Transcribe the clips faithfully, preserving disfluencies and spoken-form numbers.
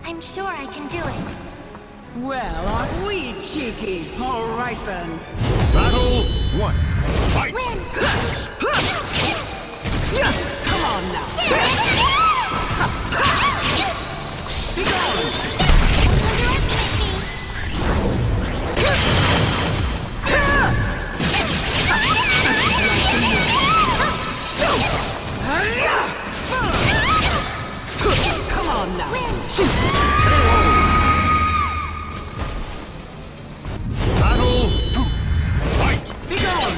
I'm sure I can do it. Well, aren't we cheeky? All right then. Battle one. Fight! Wind! Come on now. Be gone! Come on now. Battle two. Fight! Be gone!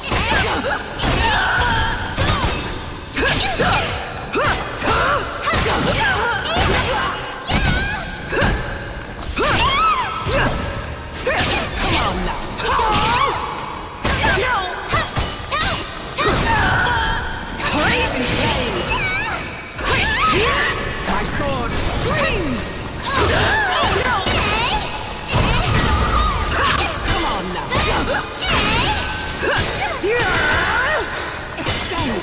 Come on now. My sword, swing! Come on now. Extend.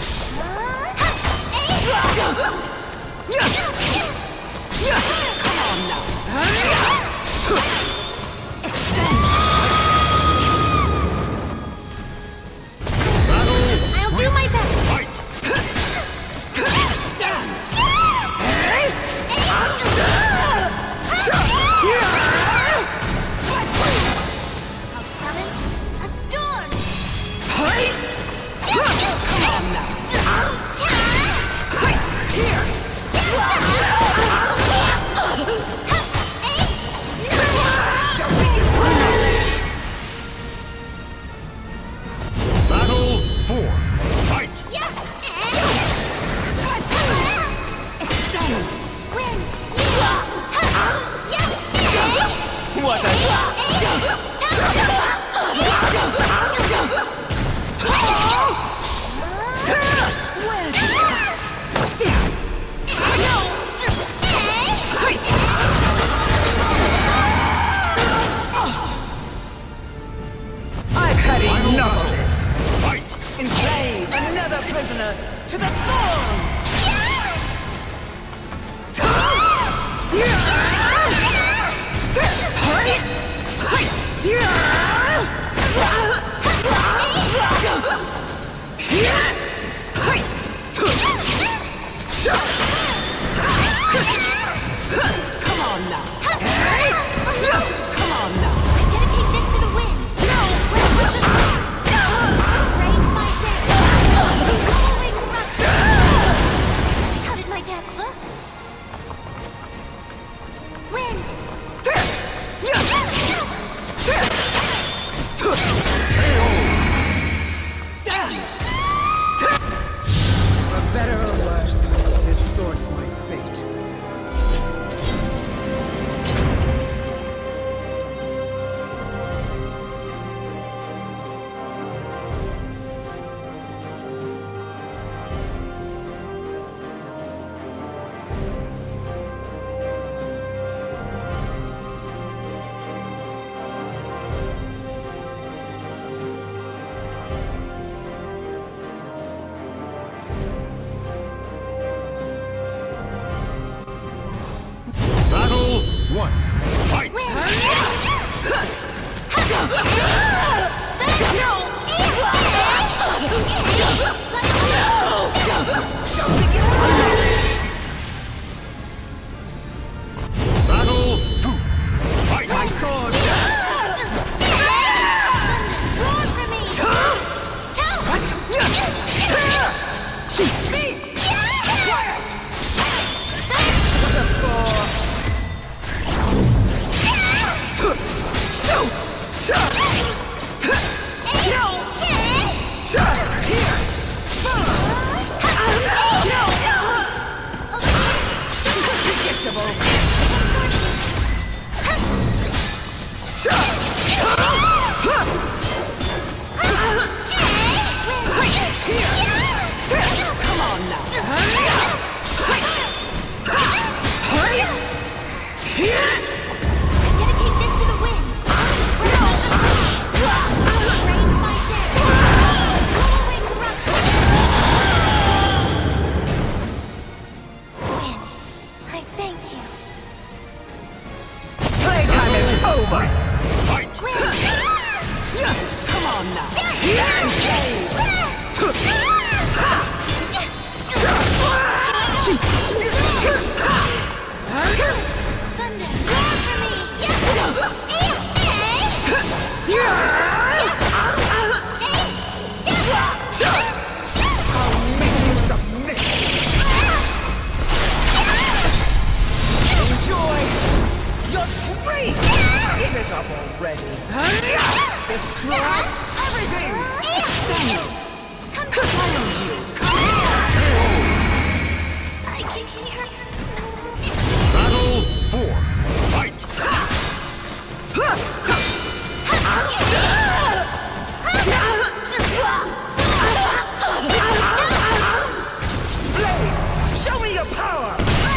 Come on now. Extend. I'll do my best. Fight! Dance. I'll summon a storm. Come on now. Here. Battle four. Fight! Wind! What a... I've had enough of this. Fight! Enslave another prisoner to the thorns! Come on now. Come on now. I dedicate this to the wind. No! Raise my dead. Following rush. How did my dance look? Wind! Dance! For better or worse, this sword's my fate. Battle one. Fight! Battle two. Fight! My sword! Roar for me! Me! What a bore! Predictable! Come on now! Dedicate this to the wind. Raise my dead. Following rush. on now. Enslave. Thunder, roar for me! I'll make you submit. Enjoy your treat. Give it up already. Destroy everything. Stand. Challenge you. I can hear. Battle four. Fight! Blade, show me your power.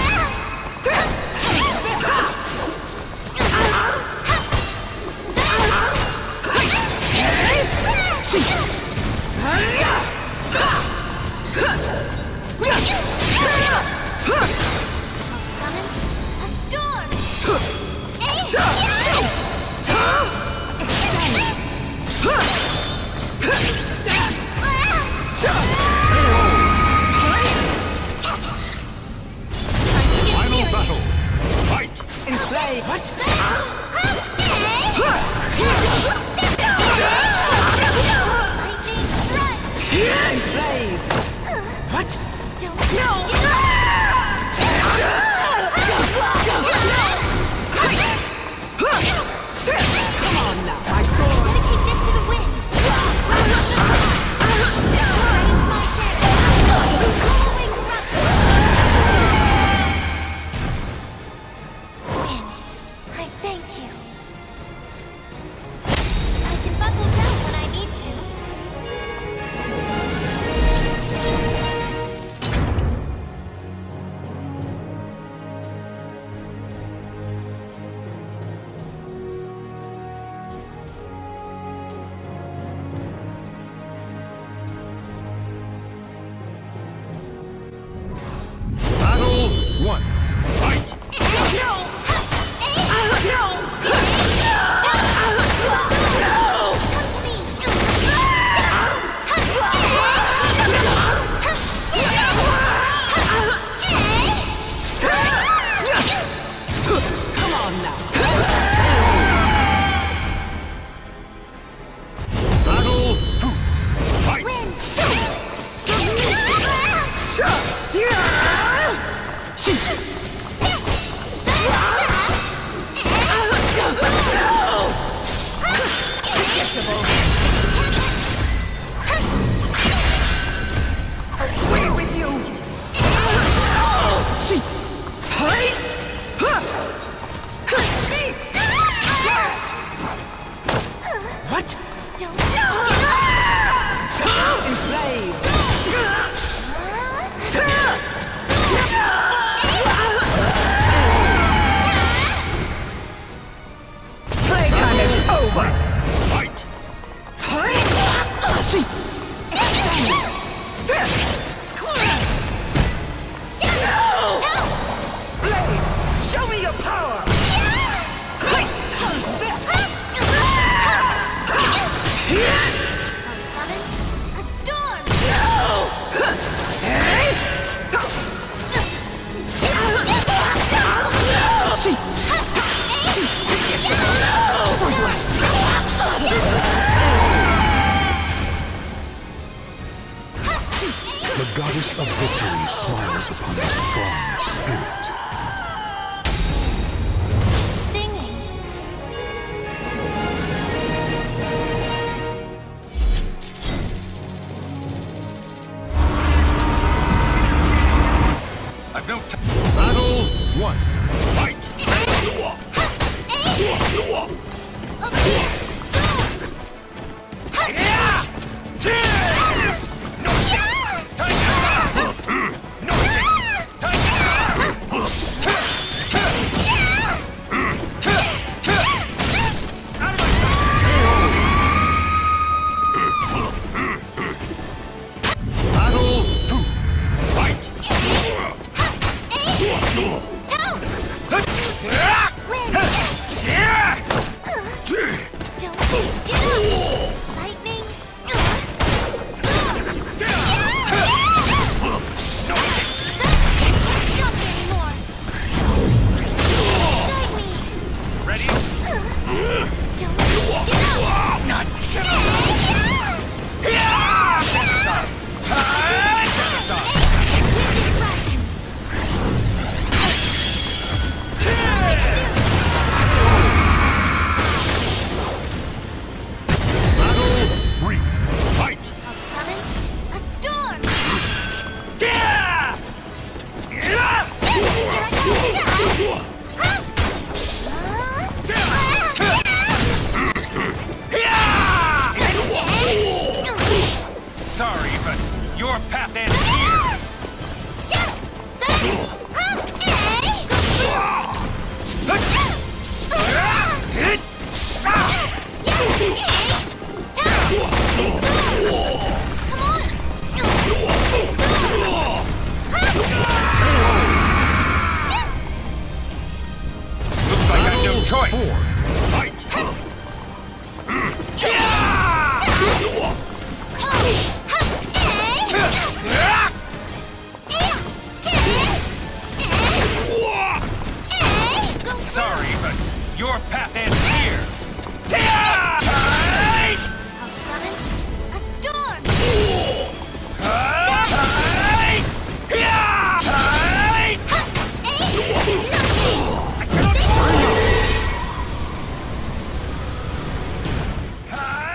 Final battle. Fight! Enslave. What? Enslave. What? No. Come on now, my sword. Dedicate this to the wind. Wind, I thank you. I can buckle down when I need to. Battle one. Fight! No. No. Come to me. Come on now. Battle two. Fight! Wind. Away with you. What? Don't. Enslave. Playtime is over. Fight! Blade, show me your power. How's this? A storm. The goddess of victory smiles upon a strong spirit. Singing. I've no time. Battle one. Fight! Over here. No shit! Time! No shit! Time!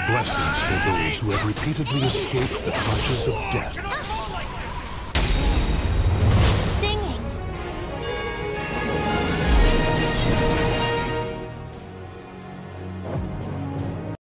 Blessings for those who have repeatedly escaped the clutches of death.